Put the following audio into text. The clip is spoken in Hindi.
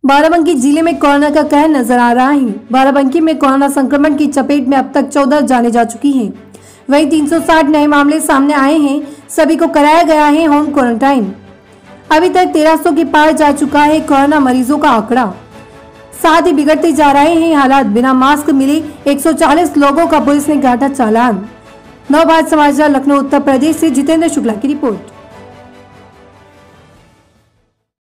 बाराबंकी जिले में कोरोना का कहर नजर आ रहा है। बाराबंकी में कोरोना संक्रमण की चपेट में अब तक 14 जाने जा चुकी हैं। वहीं 360 नए मामले सामने आए हैं। सभी को कराया गया है होम क्वारंटाइन। अभी तक 1300 के पार जा चुका है कोरोना मरीजों का आंकड़ा। साथ ही बिगड़ते जा रहे हैं हालात। बिना मास्क मिले 140 लोगों का पुलिस ने काटा चालान। नवभारत समाचार लखनऊ उत्तर प्रदेश से जितेंद्र शुक्ला की रिपोर्ट।